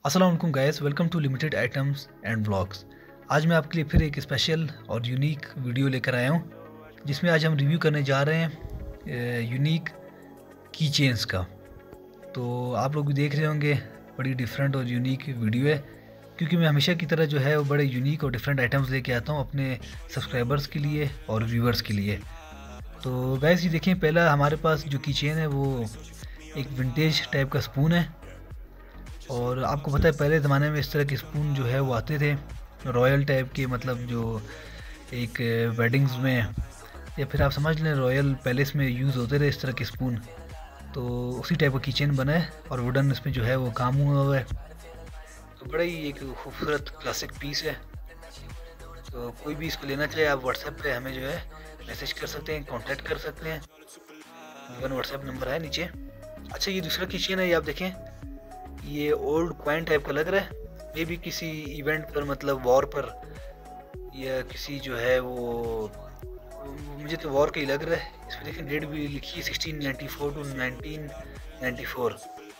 अस्सलाम वालेकुम guys, welcome to limited items and vlogs. आज मैं आपके लिए फिर एक स्पेशल और यूनिक वीडियो लेकर आया हूँ, जिसमें आज हम रिव्यू करने जा रहे हैं यूनिक की चेन्स का। तो आप लोग भी देख रहे होंगे, बड़ी डिफरेंट और यूनिक वीडियो है, क्योंकि मैं हमेशा की तरह जो है वो बड़े यूनिक और डिफरेंट आइटम्स लेके आता हूँ अपने सब्सक्राइबर्स के लिए और व्यूवर्स के लिए। तो गाइस ये देखें, पहला हमारे पास जो की चेन है वो एक विंटेज टाइप का स्पून है। और आपको पता है पहले ज़माने में इस तरह के स्पून जो है वो आते थे रॉयल टाइप के, मतलब जो एक वेडिंग्स में या फिर आप समझ लें रॉयल पैलेस में यूज़ होते थे इस तरह के स्पून। तो उसी टाइप का किचन बना है और वुडन इसमें जो है वो काम हुआ है। तो बड़ा ही एक खूबसूरत क्लासिक पीस है। तो कोई भी इसको लेना चाहे आप व्हाट्सएप पे हमें जो है मैसेज कर सकते हैं, कांटेक्ट कर सकते हैं। गिवन व्हाट्सएप नंबर है नीचे। अच्छा, ये दूसरा किचन है, ये आप देखें, ये ओल्ड क्वाइन टाइप का लग रहा है। मे भी किसी इवेंट पर, मतलब वॉर पर, या किसी जो है वो मुझे तो वॉर का ही लग रहा है। इसमें देखें डेट भी लिखी है 1694 टू 1994।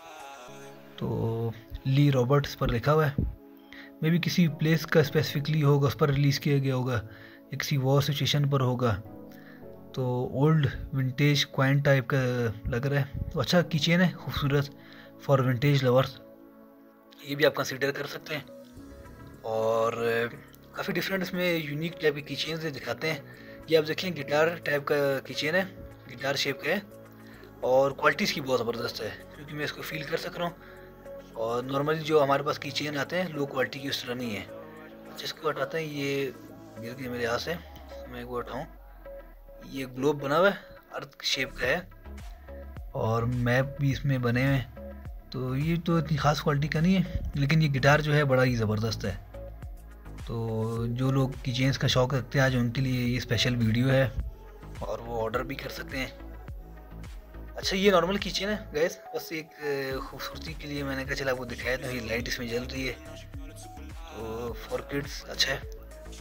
तो ली रॉबर्ट्स पर लिखा हुआ है। मे भी किसी प्लेस का स्पेसिफिकली होगा, उस पर रिलीज़ किया गया होगा या किसी वॉर सिचुएशन पर होगा। तो ओल्ड विंटेज क्वाइन टाइप का लग रहा है। तो अच्छा किचन है, खूबसूरत फॉर विंटेज लवर्स, ये भी आप कंसीडर कर सकते हैं। और काफ़ी डिफरेंट इसमें यूनिक टाइप की कीचेन से दिखाते हैं। ये आप देखें गिटार टाइप का कीचेन है, गिटार शेप का है और क्वालिटी इसकी बहुत ज़बरदस्त है, क्योंकि मैं इसको फील कर सक रहा हूँ। और नॉर्मली जो हमारे पास कीचेन आते हैं लो क्वालिटी की उस तरह नहीं है। जिसको हटाते हैं, ये गिर गया मेरे हाथ से, मैं एक हटाऊँ। ये ग्लोब बना हुआ है, अर्थ शेप का है और मैप भी इसमें बने हुए हैं। तो ये तो इतनी ख़ास क्वालिटी का नहीं है, लेकिन ये गिटार जो है बड़ा ही ज़बरदस्त है। तो जो लोग कीचेन्स का शौक़ रखते हैं आज उनके लिए ये स्पेशल वीडियो है और वो ऑर्डर भी कर सकते हैं। अच्छा, ये नॉर्मल कीचेन है गैस, बस एक खूबसूरती के लिए मैंने कहा चला आपको दिखाया। तो ये लाइट इसमें जल रही है, तो फॉर किड्स अच्छा है।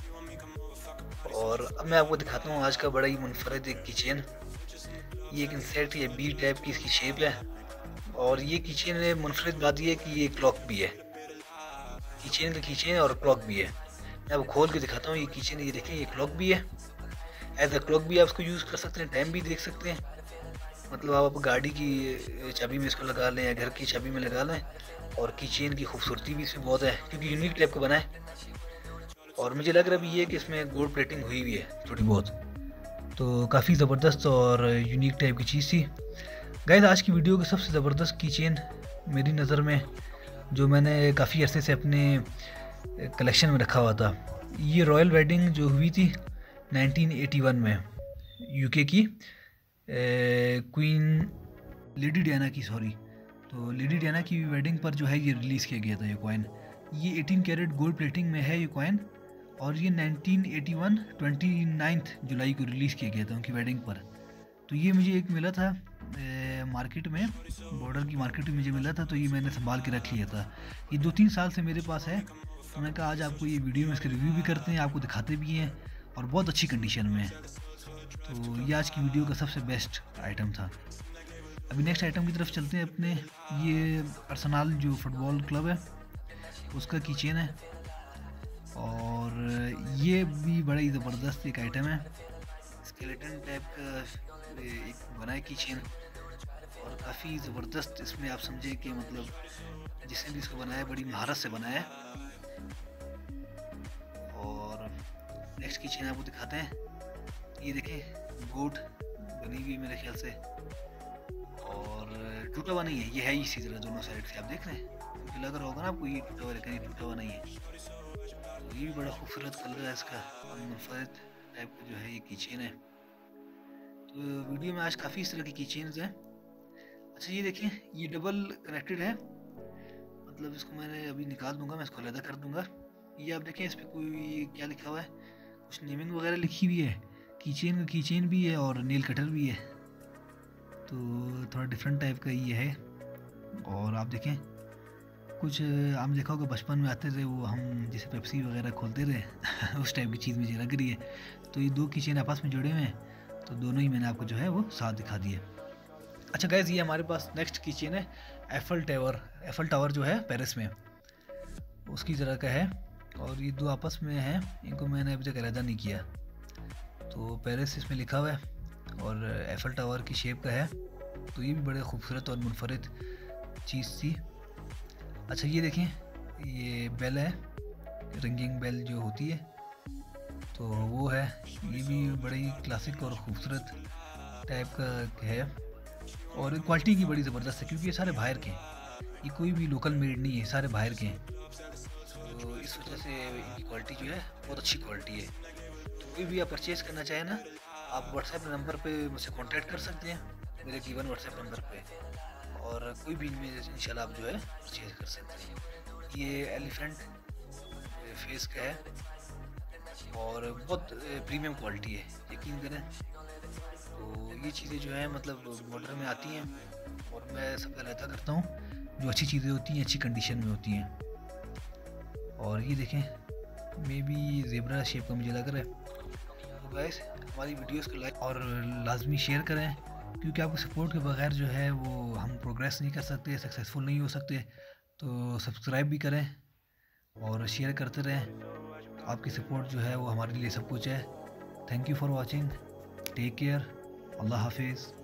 और अब मैं आपको दिखाता हूँ आज का बड़ा ही मुनफरद एक कीचेन। ये एक इंसेक्ट या बी टाइप की इसकी शेप है। और ये कीचेन में मुनफरद बात ये है कि ये क्लॉक भी है, कीचेन का कीचेन और क्लॉक भी है। मैं आपको खोल के दिखाता हूँ। ये कीचेन, ये देखें, ये क्लॉक भी है। एज अ क्लॉक भी आप इसको यूज़ कर सकते हैं, टाइम भी देख सकते हैं। मतलब आप गाड़ी की चाबी में इसको लगा लें या घर की चाबी में लगा लें। और कीचेन की खूबसूरती भी इसमें बहुत है, क्योंकि यूनिक टाइप का बना है। और मुझे लग रहा भी ये कि इसमें गोल्ड प्लेटिंग हुई हुई है थोड़ी बहुत। तो काफ़ी ज़बरदस्त और यूनिक टाइप की चीज़ थी गाइस। आज की वीडियो की सबसे ज़बरदस्त कीचेन मेरी नज़र में, जो मैंने काफ़ी अरसे से अपने कलेक्शन में रखा हुआ था, ये रॉयल वेडिंग जो हुई थी 1981 में यूके की, क्वीन लेडी डायना की, सॉरी, तो लेडी डायना की वेडिंग पर जो है ये रिलीज़ किया गया था ये कॉइन। ये 18 कैरेट गोल्ड प्लेटिंग में है ये कॉइन। और ये 1981 29 जुलाई को रिलीज़ किया गया था उनकी वेडिंग पर। तो ये मुझे एक मिला था मार्केट में, बॉर्डर की मार्केट में मुझे मिला था, तो ये मैंने संभाल के रख लिया था। ये 2-3 साल से मेरे पास है। तो मैंने कहा आज आपको ये वीडियो में इसका रिव्यू भी करते हैं, आपको दिखाते भी हैं, और बहुत अच्छी कंडीशन में है। तो ये आज की वीडियो का सबसे बेस्ट आइटम था। अभी नेक्स्ट आइटम की तरफ चलते हैं अपने। ये अर्सेनल जो फुटबॉल क्लब है उसका कीचेन है, और ये भी बड़ा ही ज़बरदस्त एक आइटम है। स्केलेटन टाइप का एक बना है कीचेन, और काफ़ी ज़बरदस्त। इसमें आप समझे कि मतलब जिसने भी इसको बनाया बड़ी महारत से बनाया है। और नेक्स्ट कीचेन आपको दिखाते हैं। ये देखें, गोट बनी हुई मेरे ख्याल से, और टूटा हुआ नहीं है, ये है इसी तरह दोनों साइड से। आप देख रहे हैं, मुझे लग रहा होगा ना आपको ये टूटा हुआ, लेकिन ये टूटा हुआ नहीं है। तो ये भी बड़ा खूबसूरत कलर है इसका, और मुनफरद टाइप का जो है ये कीचेन है। तो वीडियो में आज काफ़ी इस तरह की कीचेन्स हैं। अच्छा, ये देखें, ये डबल कनेक्टेड है, मतलब इसको मैंने अभी निकाल दूंगा, मैं इसको अलग कर दूंगा। ये आप देखें, इस पर कोई क्या लिखा हुआ है, कुछ नेमिंग वगैरह लिखी हुई है। कीचेन का कीचेन भी है और नेल कटर भी है, तो थोड़ा डिफरेंट टाइप का ये है। और आप देखें, कुछ हम देखा होगा बचपन में आते थे वो, हम जैसे पेप्सी वगैरह खोलते थे उस टाइप की चीज़ मुझे लग रही है। तो ये दो कीचेन आपस में जुड़े हुए हैं, तो दोनों ही मैंने आपको जो है वो साथ दिखा दिए। अच्छा गाइस, ये हमारे पास नेक्स्ट कीचेन है एफल टावर। एफल टावर जो है पेरिस में, उसकी तरह का है। और ये दो आपस में हैं, इनको मैंने अभी तक अलहदा नहीं किया। तो पेरिस इसमें लिखा हुआ है और एफल टावर की शेप का है। तो ये भी बड़े खूबसूरत और मुनफरद चीज़ थी। अच्छा ये देखें, ये बेल है, रिंगिंग बेल जो होती है, तो वो है। ये भी बड़ी क्लासिक और ख़ूबसूरत टाइप का है और क्वालिटी की बड़ी ज़बरदस्त है, क्योंकि ये सारे बाहर के हैं, ये कोई भी लोकल मेड नहीं है, सारे बाहर के हैं। तो इस वजह से इनकी क्वालिटी जो है बहुत अच्छी क्वालिटी है। तो कोई भी आप परचेज़ करना चाहें ना, आप व्हाट्सएप नंबर पे मुझसे कांटेक्ट कर सकते हैं, मेरे गिवन व्हाट्सएप नंबर पे, और कोई भी इनमें इंशाल्लाह आप जो है परचेज़ कर सकते हैं। ये एलिफेंट फेस का है और बहुत प्रीमियम क्वालिटी है, यकीन करें। तो ये चीज़ें जो हैं मतलब मॉडल में आती हैं और मैं सबका रहता करता हूँ, जो अच्छी चीज़ें होती हैं अच्छी कंडीशन में होती हैं। और ये देखें, मे बी ज़ेब्रा शेप का मुझे लग रहा है। तो गाइस, हमारी वीडियोस को लाइक और लाजमी शेयर करें, क्योंकि आपके सपोर्ट के बगैर जो है वो हम प्रोग्रेस नहीं कर सकते, सक्सेसफुल नहीं हो सकते। तो सब्सक्राइब भी करें और शेयर करते रहें। आपकी सपोर्ट जो है वो हमारे लिए सब कुछ है। Thank you for watching, take care, अल्लाह हाफिज़।